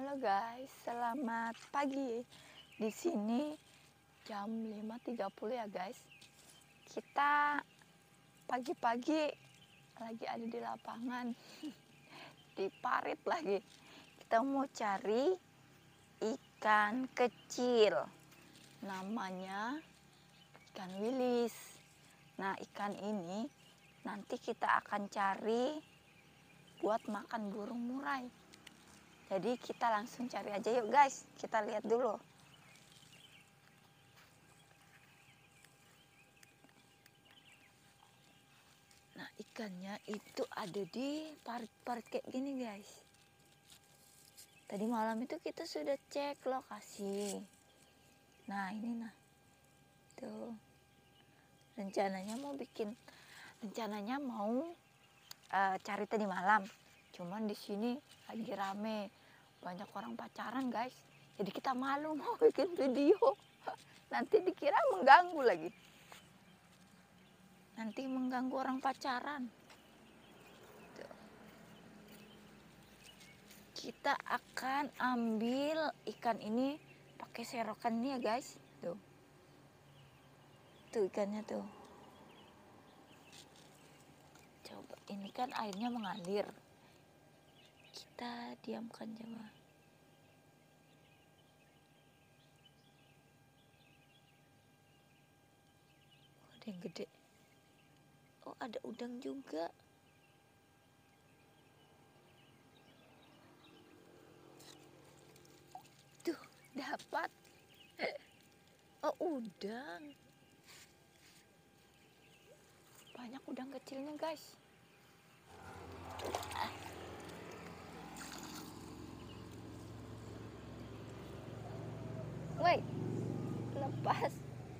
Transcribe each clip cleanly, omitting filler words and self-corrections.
Halo guys, selamat pagi. Di sini jam 5.30 ya guys. Kita pagi-pagi lagi ada di lapangan, di parit lagi. Kita mau cari ikan kecil. Namanya ikan wilis. Nah, ikan ini nanti kita akan cari buat makan burung murai. Jadi kita langsung cari aja yuk guys. Kita lihat dulu. Nah, ikannya itu ada di parit-parit kayak gini guys. Tadi malam itu kita sudah cek lokasi. Nah, ini nah. Tuh. Rencananya mau cari tadi malam. Cuman di sini lagi rame. Banyak orang pacaran guys. Jadi kita malu mau bikin video. Nanti dikira mengganggu lagi. Nanti mengganggu orang pacaran. Tuh. Kita akan ambil ikan ini pakai serokan ini ya guys. Tuh. Tuh ikannya tuh. Coba, ini kan airnya mengalir. Kita diamkan coba. Oh, ada yang gede. Oh, ada udang juga. Tuh, dapat. Oh, udang. Banyak udang kecilnya guys. Woi, lepas.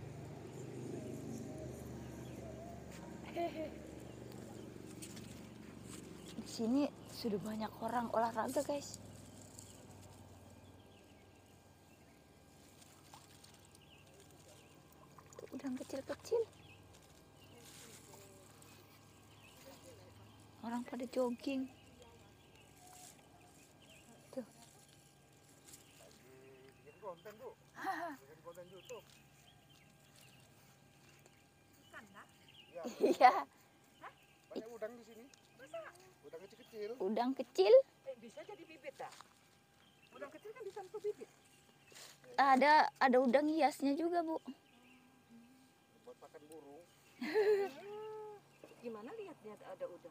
Di sini sudah banyak orang olahraga guys. Tuh, udang kecil-kecil. Orang pada jogging. Tuh. Bikin konten bu, bikin konten YouTube. Ikan dah? Iya. Banyak udang di sini. Masa? Udang kecil-kecil. Udang kecil. Bisa jadi bibit dah. Udang kecil kan bisa untuk bibit. Ada udang hiasnya juga bu. Buat makan burung. Gimana lihat ada udang?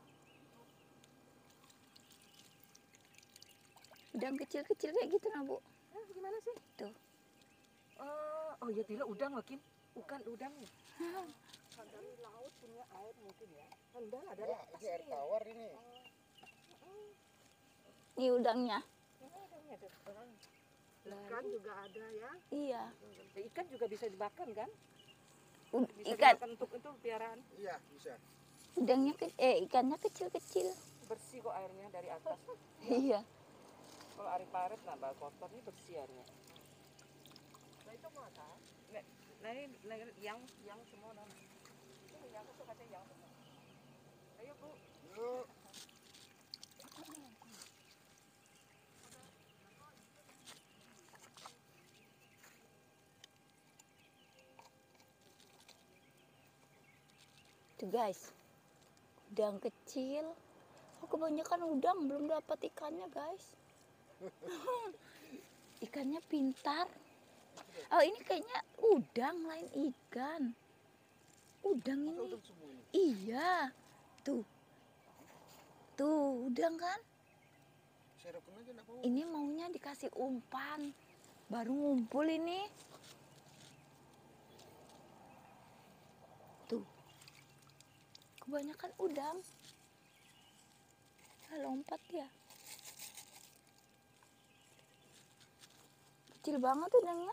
Udang kecil-kecil kayak gitu nah bu. Gimana sih? Tuh. Oh ya tidak udang makin. Bukan udangnya. Dari laut punya air mungkin ya. Enggak lah dari Wah, atas ini air tawar ini. Ini udangnya. Udangnya ada. Ikan juga ada ya. Iya. Ikan juga bisa dimakan kan? Bisa Ikan. dimakan untuk itu piaraan. Iya, bisa. Udangnya ikannya kecil-kecil. Bersih kok airnya dari atas. Iya. Kalau air parit nambah kotor ini bersih airnya. Nah itu mau apa? Nah ini yang semua nana. Ini yang itu katanya yang semua. Ayo bu. Yuk. Tuh guys. Udang kecil. Oh, kebanyakan udang belum dapat ikannya guys. Ikannya pintar. Oh, ini kayaknya udang lain ikan. Udang Masa ini. udang semua ini? Iya. Tuh. Tuh, udang kan? Serokan aja nak mau. Ini maunya dikasih umpan. Baru ngumpul ini. Tuh. Kebanyakan udang. Lompat ya. Kecil banget udangnya.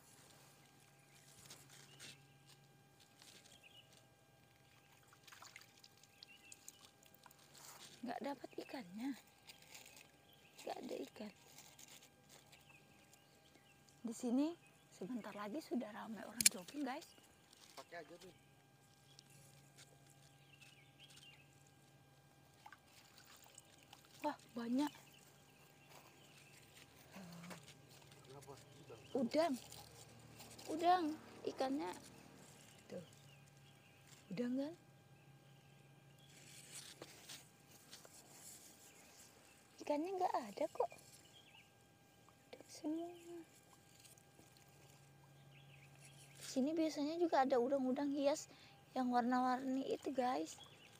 Nggak dapat ikannya. Nggak ada ikan. Di sini sebentar lagi sudah ramai orang jogging guys. Pakai aja tuh. Wah, banyak. udang. Udang ikannya. Tuh. Udang kan? Ikannya nggak ada kok. Udang semua. Di sini biasanya juga ada udang-udang hias yang warna-warni itu, guys.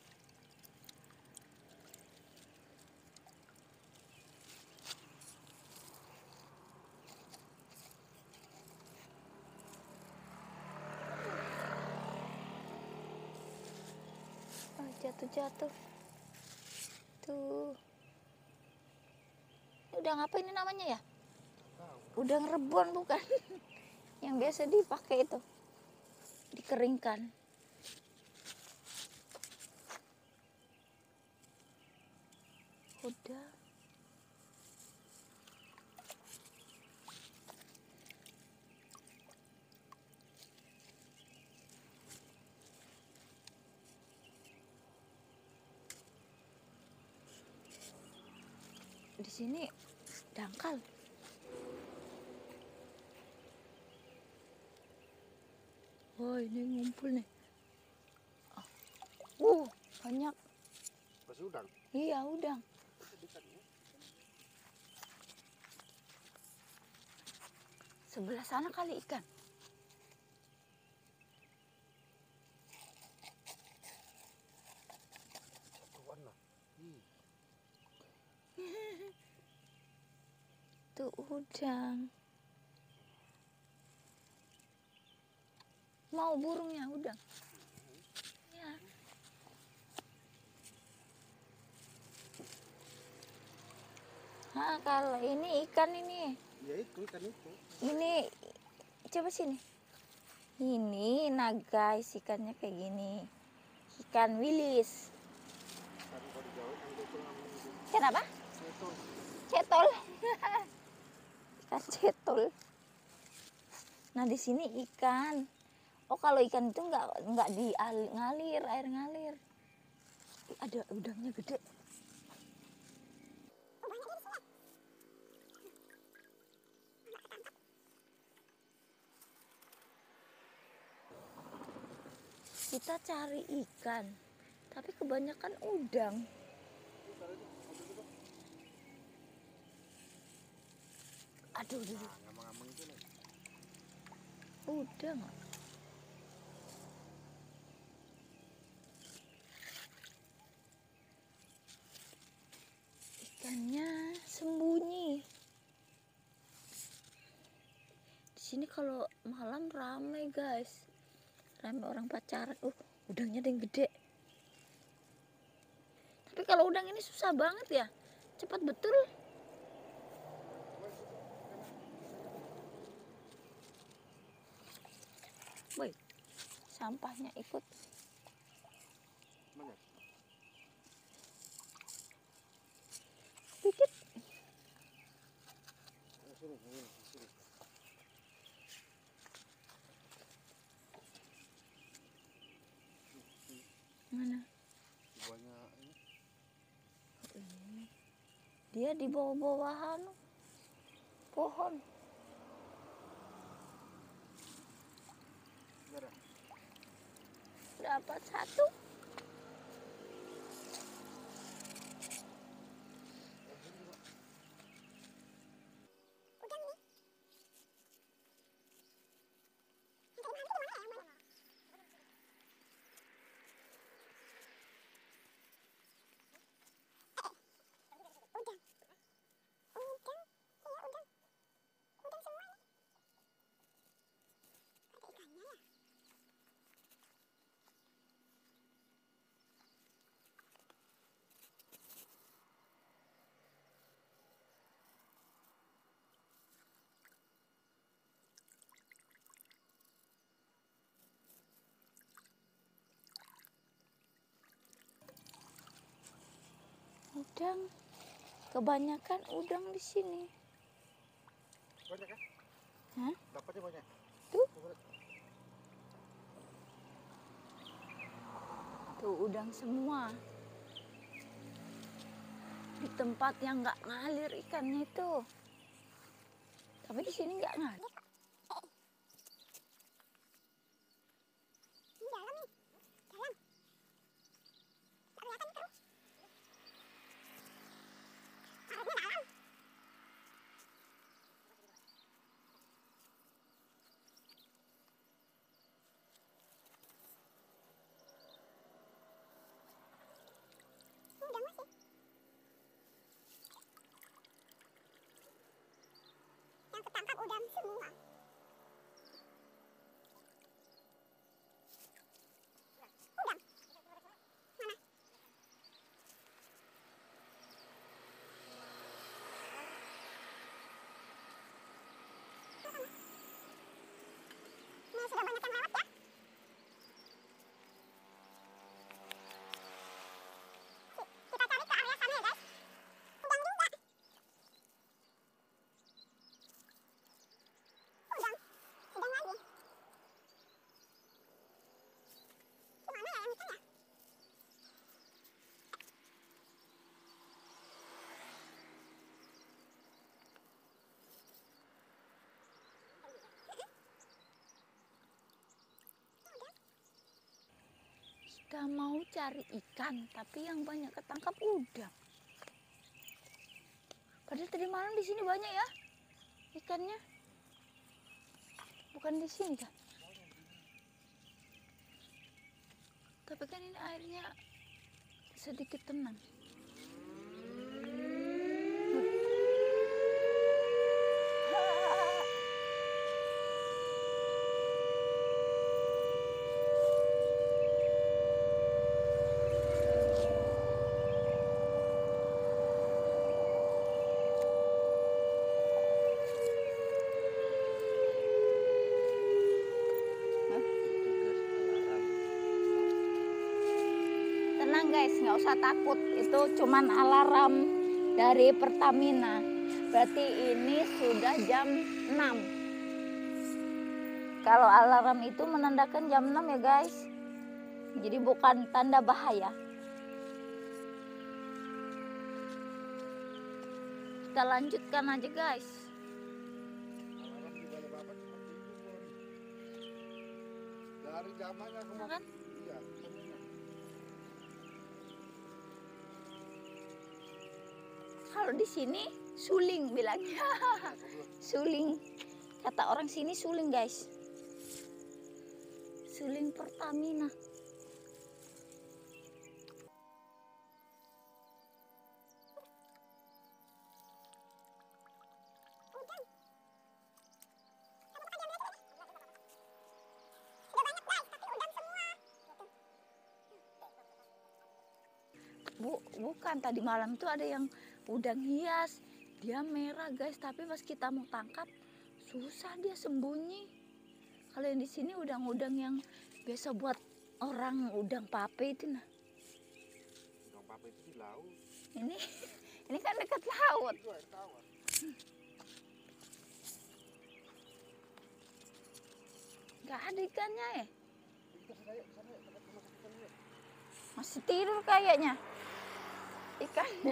Oh, jatuh-jatuh. Tuh. Udang apa ini namanya ya? Udang rebon bukan? Yang biasa dipakai itu. Dikeringkan. Udah. Di sini dangkal. Wah, ini ngumpul nih. Banyak. Masih udang. Iya, udang. Sebelah sana kali ikan. Warna. Tuh udang. Mau burungnya udang. Ya. Nah, kalau ini ikan ini. Ya itu ikan itu. Ini coba sini. Ini guys, ikannya kayak gini. Ikan wilis. Kan kalau di Jawa kan itu namanya itu. Kenapa? Cetol. Cetol. Ikan cetol. Nah, di sini ikan. Oh, kalau ikan itu nggak ngalir, air ngalir. Ada udangnya gede. Kita cari ikan, tapi kebanyakan udang. Aduh, Nah, ngamang-ngamang itu nih. udang. Ikannya sembunyi. Di sini kalau malam ramai, guys. Ramai orang pacaran. Udangnya ada yang gede. Tapi kalau udang ini susah banget ya. Cepat betul. Woi, sampahnya ikut. Mana? Dikit. Sini, sini, sini. Mana? Banyak ini. Dia di bawah-bawahan pohon. Merah. Dapat satu. Udang. Kebanyakan udang di sini. Banyak kan? Hah? Dapatnya banyak. Tuh. Tuh udang semua. Di tempat yang nggak ngalir ikannya itu. Tapi di sini nggak ngalir. kita mau cari ikan, tapi yang banyak ketangkap udang. Padahal tadi malam di sini banyak ya ikannya. Bukan di sini kan? Tapi kan ini airnya sedikit tenang. Itu guys alarm. Tenang guys, nggak usah takut. Itu cuman alarm dari Pertamina. Berarti ini sudah jam 6. Kalau alarm itu menandakan jam 6 ya guys. Jadi bukan tanda bahaya. Kita lanjutkan aja guys. Alarm di balai babat seperti itu pun. Dari zaman aku mau. Kan? Iya, semuanya. Kalau di sini suling bilangnya. Suling. Kata orang sini suling guys. Suling Pertamina. Bukan, tadi malam itu ada yang udang hias. Dia merah guys, tapi pas kita mau tangkap susah dia sembunyi. Kalau yang di sini udang-udang yang biasa buat orang udang pape itu nah. Udang papa itu di laut. Ini kan dekat laut. Itu air tawar. Gak ada ikannya ya? Kita sana yuk, tempat rumah sakit sana yuk. Masih tidur kayaknya ikannya.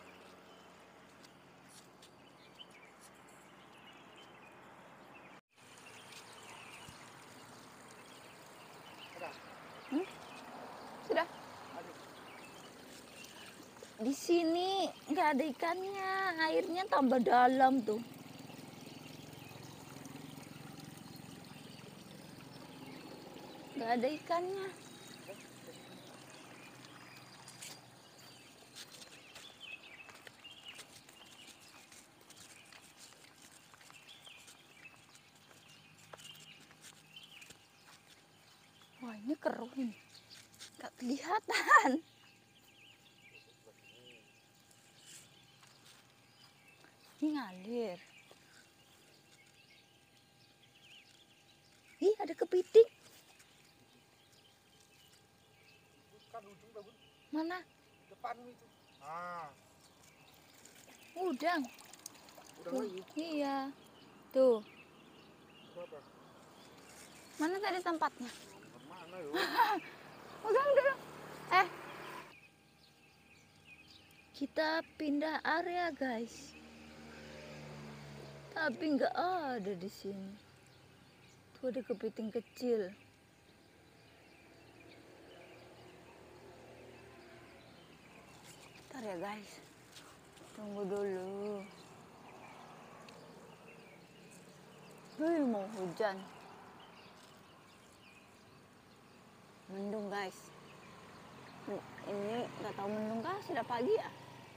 Sudah. Sudah. Aduh. Di sini nggak ada ikannya, airnya tambah dalam tuh. Nggak ada ikannya. Wah ini keruh ini, nggak kelihatan. Ini ngalir. Ih ada kepiting. Bukan ujung dah, Bun. Mana? Depan itu. Ah, Udang. udah Tuh, lagi. iya. Tuh. Berapa? Mana tadi tempatnya? Mana yuk? Pegang dulu. Kita pindah area guys. Tapi nggak ada di sini. Tuh ada kepiting kecil. Bentar ya guys. Tunggu dulu. Mau hujan. Mendung guys. Ini nggak tahu mendung kah sudah pagi ya?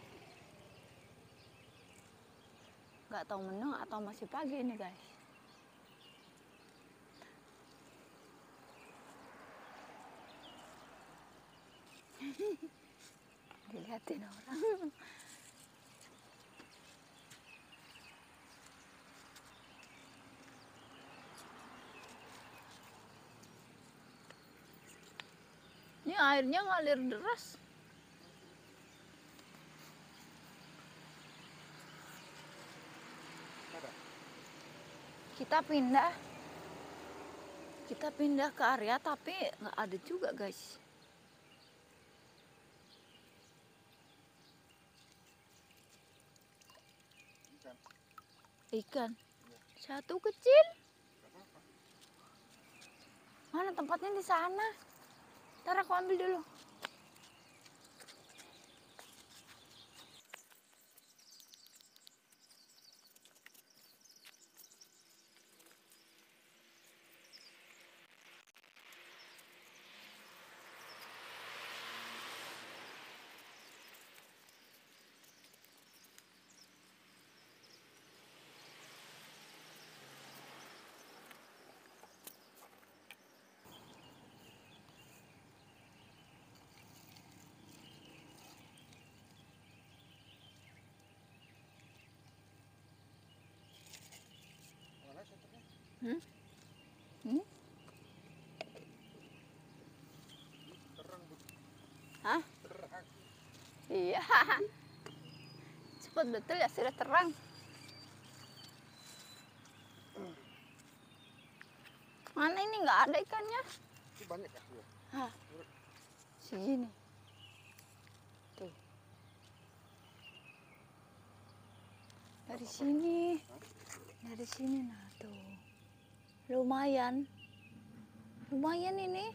Nggak tahu mendung atau masih pagi ini guys. Dilihatin orang. Ini airnya ngalir deras. Ada. Kita pindah ke area tapi nggak ada juga guys. Ikan. Ikan. Satu kecil. Gak apa-apa. Mana tempatnya di sana? Ntar aku ambil dulu. Mana senternya? Hmm? Hmm? Terang bu. Hah? Terang. Iya. Cepat betul ya, sudah terang. Mana ini nggak ada ikannya? Itu banyak ya? Iya. Hah? Segini. Tuh. Dari sini. Dari sini nah tuh. Lumayan. Lumayan ini.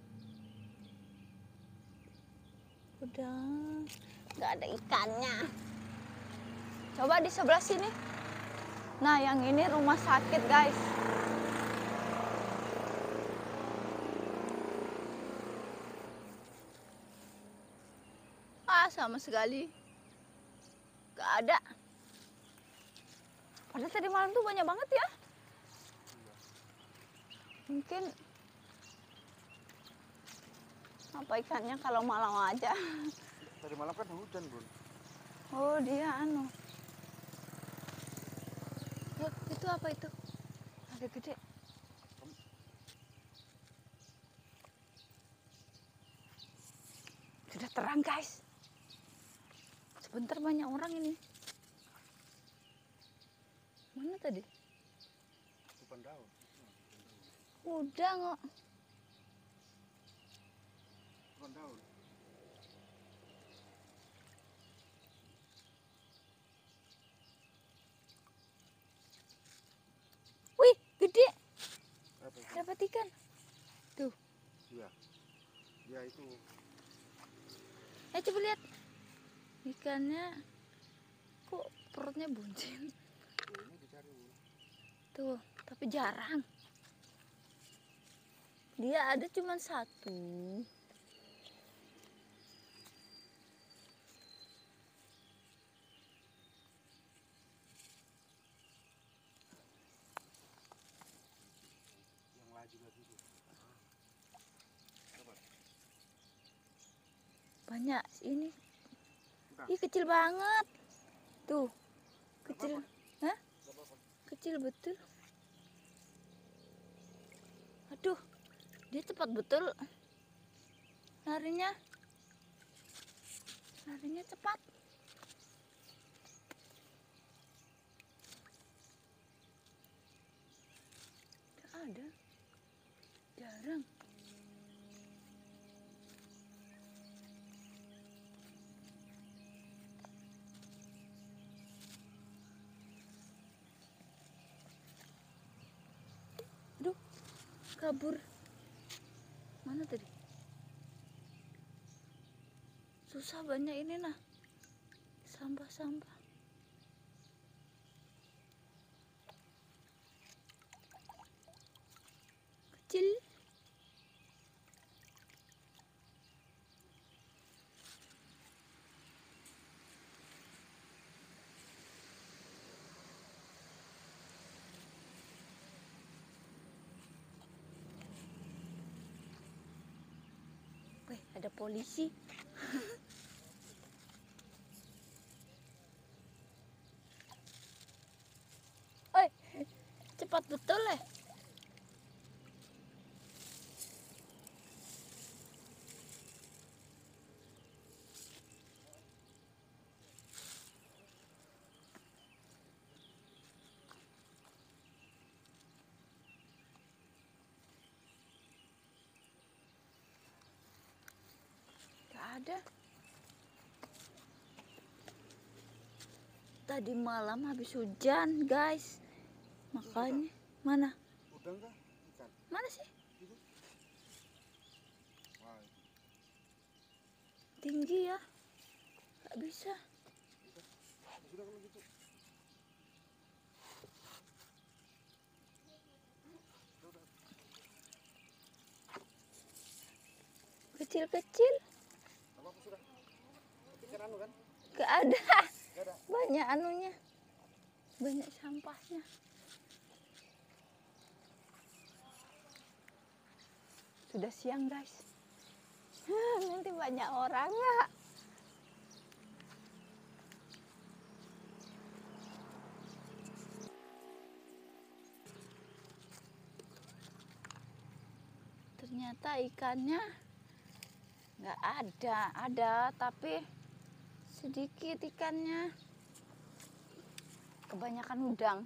Udah nggak ada ikannya. Coba di sebelah sini. Nah, yang ini rumah sakit, guys. Ah, sama sekali nggak ada. Padahal tadi malam tuh banyak banget ya. Mungkin apa ikannya kalau malam aja. Tadi malam kan hujan bun. Oh, dia anu. Oh, itu apa itu? Ada gede. Sudah terang, guys. Sebentar banyak orang ini. Mana tadi? Bukan daun. Udah nggak? Bukan daun. Wih, gede. Apa itu? Dapat ikan. Tuh. Iya. Ya itu. Coba lihat. Ikannya kok perutnya buncit. Tuh, ini dicari bun. Tuh, tapi jarang. Dia ada cuma satu. Yang lain juga gitu. Coba. Banyak ini. Udah. Ih, kecil banget. Tuh. Kecil. Hah? Gak apa-apa. Kecil betul. Aduh. Dia cepat betul. Larinya. Larinya cepat. Gak ada. Jarang. Aduh, kabur. Mana tadi? Susah banyak ini nah. Sampah-sampah. Kecil. Wih, ada polisi. Oi, cepat betul ya. Gak ada. Tadi malam habis hujan, guys. Makanya mana? Udah enggak? Ikan. Mana sih? Itu. Wah, itu. tinggi ya. Gak bisa. Sudah kalau gitu. Kecil-kecil. Apa sudah? Ikan anu kan? Gak ada. Gak ada. Banyak anunya. Banyak sampahnya. Sudah siang guys. Nanti banyak orang ya. Ternyata ikannya nggak ada tapi sedikit ikannya. Kebanyakan udang.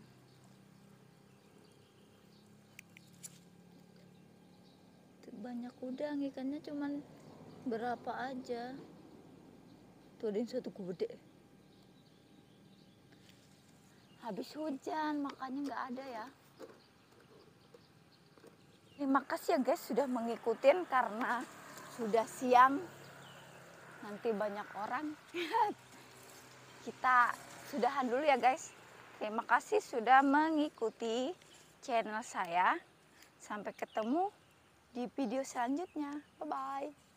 Banyak udang, ikannya cuman berapa aja. Tuh ada yang satu gede. Habis hujan makanya nggak ada ya. Terima kasih ya guys sudah mengikutin karena sudah siang. Nanti banyak orang. Kita sudahan dulu ya guys. Terima kasih sudah mengikuti channel saya. Sampai ketemu di video selanjutnya. Bye-bye.